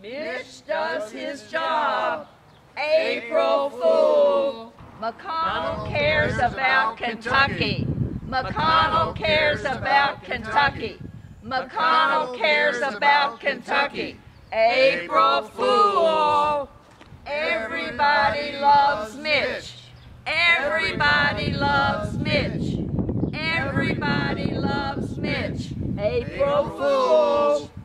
Mitch does his job. April Fool. McConnell cares about Kentucky. McConnell cares about Kentucky. McConnell cares about Kentucky. April Fool. Everybody loves Mitch. Everybody loves Mitch. Everybody loves Mitch. April Fool.